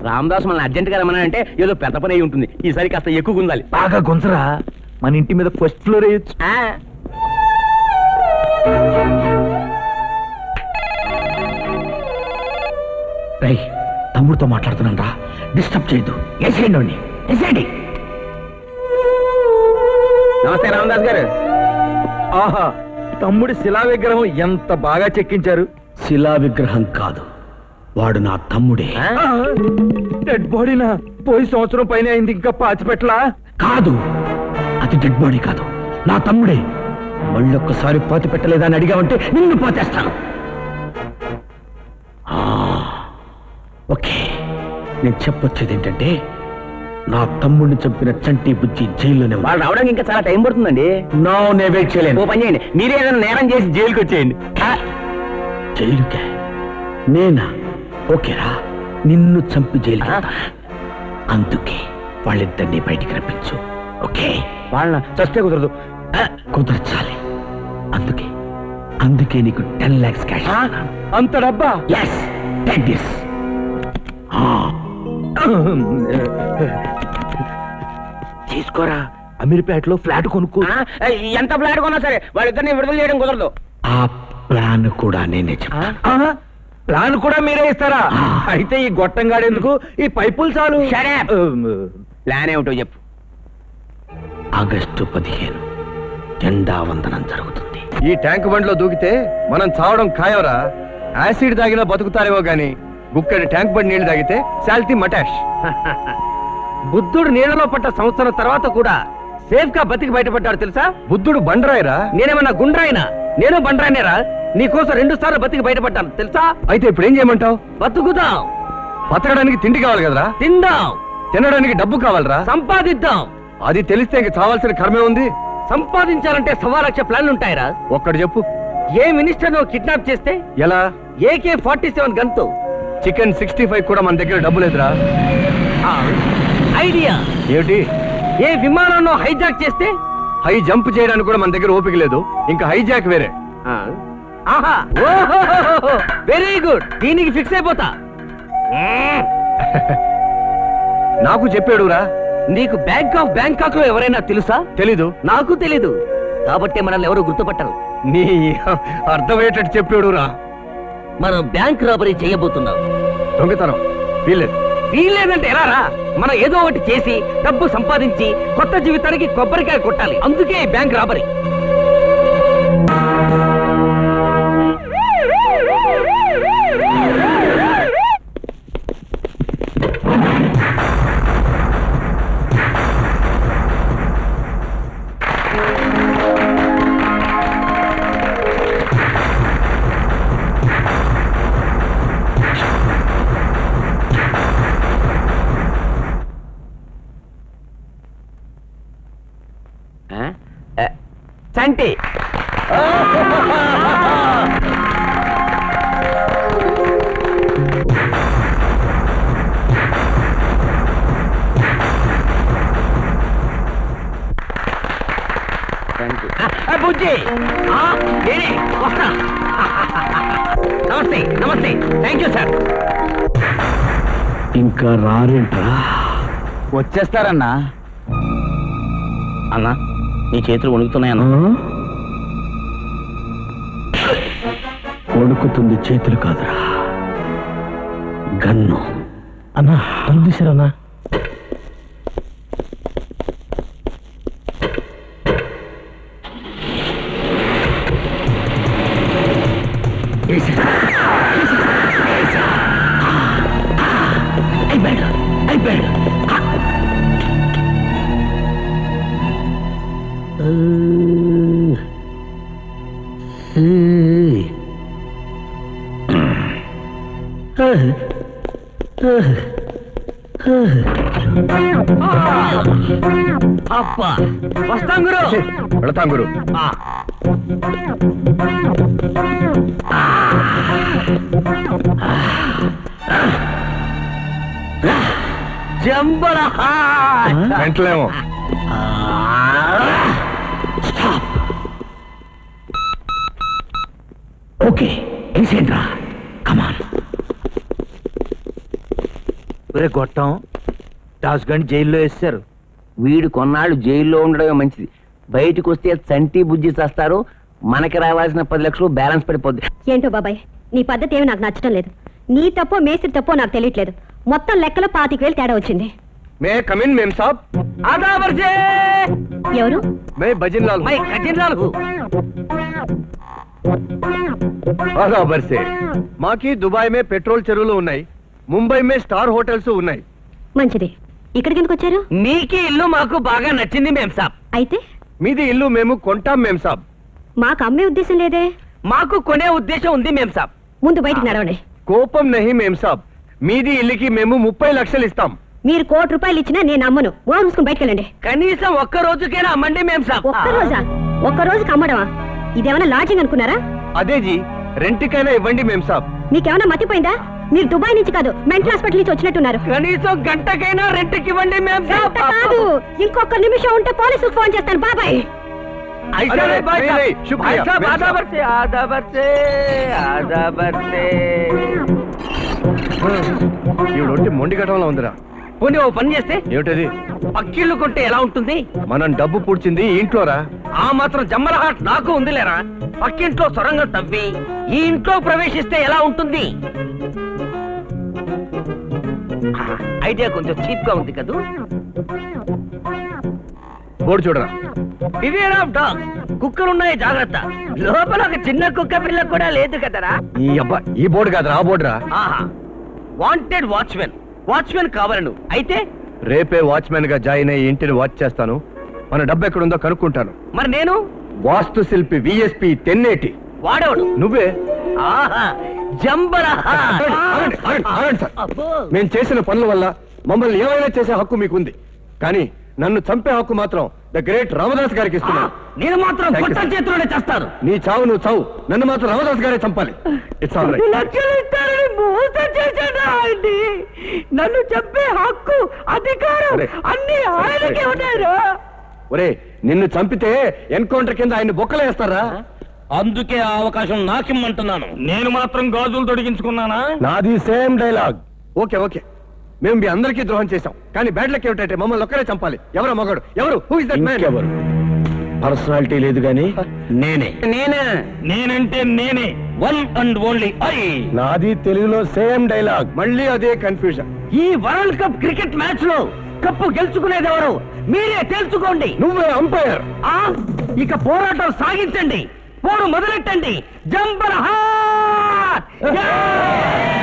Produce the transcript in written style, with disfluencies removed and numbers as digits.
రామదాస్ మనల్ని అర్జెంట్ గా రమ్మనంటే ఏదో పెద్ద పని అయి ఉంటుంది. ఈసారి కాస్త ఎక్కువ గుందాలి. బాగా గుంజరా, మన ఇంటి మీద ఫస్ట్ ఫ్లోర్ వేయచ్చు. తమ్ముడితో మాట్లాడుతున్నాను రా, డిస్టర్బ్ చేయొద్దు. వేసేయండి, వేసేయండి. నమస్తే రామదాస్ గారు. ఆహా, తమ్ముడి శిలా విగ్రహం ఎంత బాగా చెక్కించారు. శిలా విగ్రహం కాదు, వాడు నా తమ్ముడే. డెడ్ బాడీనా? పోయి సంవత్సరం పైన అయింది, ఇంకా పాచిపెట్టలా? కాదు, అది డెడ్ బాడీ కాదు, నా తమ్ముడే. మళ్ళొక్కసారి పాతి పెట్టలేదా అని అడిగావంటే నిన్ను పాతేస్తాను. ఓకే, నేను చెప్పొచ్చేది ఏంటంటే నా తమ్ముడిని చంపిన చంటి బుజ్జి జైల్లోనే వాళ్ళు రావడానికి ఇంకా చాలా టైం పడుతుందండి. నేను వెయిట్ చేయలేను. ఓ పని చేయండి, మీరే ఏదైనా నేరం చేసి జైలుకి వచ్చేయండి. జైలుకే? నేనా? ఓకేరా, నిన్ను చంపి జైలుకి అందుకే వాళ్ళిద్దరినీ బయటికి రప్పించు. ఓకే? వాళ్ళ చస్తే కుదరదు. కుదర్చాలి. అందుకే నీకు 10 lakhs క్యాష్. అంత డబ్బా? yes, take this. తీసుకోరా, అమీర్పేటలో ఫ్లాట్ కొనుక్కో. ఎంత ఫ్లాట్ కొన్నా సరే వాళ్ళిద్దరిని విడుదల చేయడం కుదరదు. ఆ ప్లాన్ కూడా నేనే చెప్తాను. ప్లాన్ కూడా మీరే ఇస్తారా? అయితే ఈ గొట్టంగాడెందుకు, ఈ పైపులు చాలు. ప్లాన్ ఏమిటో చెప్పు. ఆగస్టు 15 జెండా వందనం జరుగుతుంది. ఈ ట్యాంక్ బండ్లో దూకితే మనం చావడం ఖాయవరా. యాసిడ్ తాగినా బతుకుతారేమో గాని గుక్కడి ట్యాంక్ బండ్ నీళ్లు తాగితే శాల్తీ మటాష్. బుద్ధుడు నీళ్ళలో పడ్డ సంవత్సరం తర్వాత కూడా సేఫ్ గా బతికి బయటపడ్డాడు తెలుసా? బుద్ధుడు బండరాయరా? నేనేమన్నా గుండ్రాయినా? నేను బండ్రాయినేరా. నీకోసం 2 సార్లు బతికి బయటపడ్డాను తెలుసా? అయితే ఇప్పుడు ఏం చేయమంటావు? బతుకుదాం. బతకడానికి తిండి కావాలి కదరా? తిందాం. తినడానికి డబ్బు కావాలరా? సంపాదిద్దాం. అది తెలిస్తే ఇంక చావాల్సిన కర్మే ఉంది. సంపాదించాలంటే 1.25 లక్ష ప్లాన్లు ఉంటాయిరా. ఒక్కడు చెప్పు. ఏ మినిస్టర్ నువ్వు కిడ్నాప్ చేస్తే ఎలా? AK-47 గన్తో. చికెన్ 65 కూడా మన దగ్గర డబ్బు లేదురా. ఐడియా ఏమిటి? ఏ విమానాన్ని హైజాక్ చేస్తే హై జంప్ చేయడానికి కూడా మన దగ్గర ఓపిక లేదు, ఇంకా హైజాక్ వేరే. ఆహా, వెరీ గుడ్. దీనికి ఫిక్స్ అయిపోతా. నాకు చెప్పాడురా. నీకు బ్యాంకాక్ లో ఎవరైనా తెలుసా? తెలీదు. నాకు తెలీదు, కాబట్టి మనల్ని ఎవరు గుర్తుపట్టరు. నీ అర్థమయ్యేటట్టు చెప్పాడురా. మనం బ్యాంక్ రాబరీ చేయబోతున్నాం. దొంగతనం వీల్లేదు. వీల్లేదంటే ఎలా రా? మనం ఏదో ఒకటి చేసి డబ్బు సంపాదించి కొత్త జీవితానికి కొబ్బరికాయ కొట్టాలి. అందుకే బ్యాంక్ రాబరీ. చంటి బుజ్జి నేనే వస్తా. నమస్తే. నమస్తే. Thank you sir. ఇంకా రారేంట్రా? వచ్చేస్తారన్నా. అన్నా నీ చేతులు వణుకుతున్నాయన్నా. వణుకుతుంది చేతులు కాదురా, గన్ను. అన్నా పని తీసారన్నా. అబ్బా వస్తాం గురు. వెళతాం గురు. జంబల వెంటలేమో. ఓకే, వేసేయండిరా. కమాన్. ఒరే గొట్టం దాస్ గండి జైల్లో వేస్తారు. వీడు కొన్నాళ్ళు జైల్లో ఉండడమే మంచిది. బయటకు వస్తే చంటి బుజ్జి చేస్తారు. మనకి రావాల్సిన 10 లక్షలు బ్యాలెన్స్ పడిపోద్ది. ఏంటో బాబాయ్, నీ పద్ధతి ఏమి నాకు నచ్చడం లేదు. నీ తప్పో మేస్త్రి తప్పో నాకు తెలియట్లేదు. మొత్తం లెక్కలో 25,000 తేడా వచ్చింది. మే కమిన్ మేం సాబ్. ఎవరు? మే భజన్ లాల్. మై కజిన్ లాల్ హూ. बराबर से మాకి దుబాయ్ మే పెట్రోల్ చెరువులు ఉన్నాయి, ముంబై మే స్టార్ హోటల్స్ ఉన్నాయి. మంచిది. ఇక్కడికి ఎందుకు వచ్చారు? మీకి ఇల్లు మాకు బాగా నచ్చింది మేం సాబ్. అయితే మీది ఇల్లు మేము కొంటాం మేం సాబ్. మాకు అమ్మే ఉద్దేశం లేదే. మాకు కొనే ఉద్దేశం ఉంది మేం సాబ్. ముందు బయటికి నడవండి. కోపం నహి మేం సాబ్. మీది ఇల్లుకి మేము 30 లక్షలు ఇస్తాం. మీరు ₹1 కోటి ఇచ్చినా నేను అమ్మను. మోహన్ చూసుకుని బయటకు వెళ్ళండి. కనీసం ఒక్క రోజుకైనా అమ్మండి మేం సాబ్. ఒక్క రోజా? ఒక్క రోజుకి అమ్మడమా? ఇదేమన్నా లాడ్జింగ్ అనుకున్నారా? అదే జీ, రెంట్కైనా ఇవ్వండి మేం సాబ్. మీకేమన్నా మతిపోయిందా? మీరు దుబాయ్ నుంచి కాదు, మెంటల్ హాస్పిటల్ నుంచి వచ్చినట్టున్నారు. కనీసం గంటకైనా రెంట్కి ఇవ్వండి మేం సాబ్. గంట కాదు, ఇంకొక నిమిషం ఉంటే పోలీసులకు ఫోన్ చేస్తాను. బాబాయ్. ऐसा अरे, नहीं भाई नहीं, साहब। नहीं, शुक्रिया, भाई साहब, मेम आधा साहब। बरसे, आधा बरसे, आधा बरसे। ఈవిడొట్టి మొండి ఘటనలో ఉందిరా. పోనీ ఓ పని చేస్తే ఏమిటది? పక్కిళ్ళు కొంటే ఎలా ఉంటుంది? మనం డబ్బు పూడ్చింది ఈ ఇంట్లోరా. ఆ మాత్రం జమ్మల హాట్ నాకు ఉందిలేరా. పక్కింట్లో సొరంగం తవ్వి ఈ ఇంట్లో ప్రవేశిస్తే ఎలా ఉంటుంది? ఐడియా కొంచెం చీప్ గా ఉంది కదూ. బోర్డు చూడరా. Beware of dog. కుక్కలున్నాయి, జాగ్రత్త. లోపల ఒక చిన్న కుక్క పిల్ల కూడా లేదు కదరా. ఈ అబ్బా, ఈ బోర్డు కాదురా, ఆ బోర్డురా. ఆహా, వాంటెడ్ వాచ్మెన్. వాచ్మెన్ కావాలను. అయితే రేపే వాచ్మెన్ గా జాయిన్ అయ్యి ఇంటిని వాచ్ చేస్తాను. మన డబ్బు ఎక్కడుందో కనుక్కుంటాను. మరి నేను వాస్తు శిల్పి విఎస్పి 1080. వాడేవాడు నువ్వే. ఆహా, జంబరా. ఆగండి, ఆగండి, ఆగండి, ఆగండి సార్. అబ్బో. మేము చేసిన పనుల వల్ల మమ్మల్ని ఏమైనా చేసే హక్కు మీకుంది, కానీ నన్ను చంపే హక్కు మాత్రం ద గ్రేట్ రామదాస్ గారికి ఇస్తున్నాను. నేను మాత్రం Thank you, కొత్త sir. చేతిలోనే చేస్తాను. నీ చావు నువ్వు చావు, నన్ను మాత్రం రామదాస్ గారే చంపాలి. It's all right. లక్షలు ఇస్తారని మోసం చేశాడా అండి? నన్ను చెప్పే హక్కు, అధికారం అరే, అన్ని ఆయనకే ఉన్నాయా? ఒరే, నిన్ను చంపితే ఎన్కౌంటర్ కింద ఆయన బొక్కలు వేస్తారా? అందుకే ఆ అవకాశం నాకిమ్మంటున్నాను. నేను మాత్రం గాజులు తొడిగించుకున్నానా? నాది సేమ్ డైలాగ్. ఓకే ఓకే, మేము మీ అందరికీ ద్రోహం చేశాం, కానీ బ్యాడ్ లక్ ఏమిటంటే మమ్మల్ని ఒక్కరే చంపాలి. ఎవరు మగాడు? ఎవరు? Who is that man? ఇంకెవరు? పర్సనాలిటీ లేదు గాని నేనే. నేనంటే నేనే, వన్ అండ్ ఓన్లీ ఐ. నాది తెలుగులో సేమ్ డైలాగ్. మళ్ళీ అదే కన్ఫ్యూజన్. ఈ వరల్డ్ కప్ క్రికెట్ మ్యాచ్ లో కప్పు గెలుచుకునేది ఎవరు? మీరే తెలుసుకోండి. నువ్వే అంపైర్. ఇక పోరాటం సాగించండి, పోరు మొదలెట్టండి. Jumper hot.